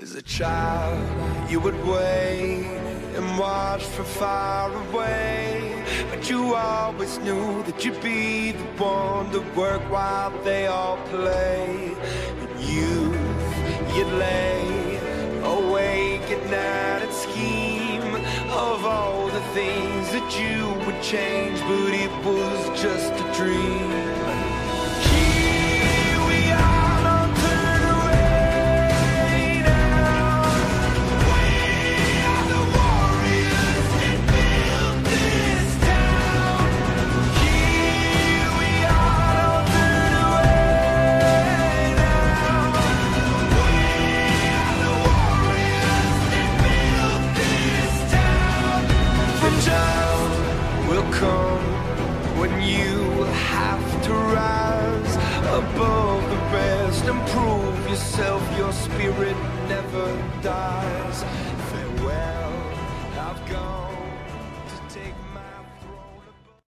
As a child, you would wait and watch from far away, but you always knew that you'd be the one to work while they all play. In youth, you'd lay awake at night and scheme of all the things that you would change, but it was just a dream. Will come when you will have to rise above the rest and prove yourself. Your spirit never dies. Farewell, I've gone to take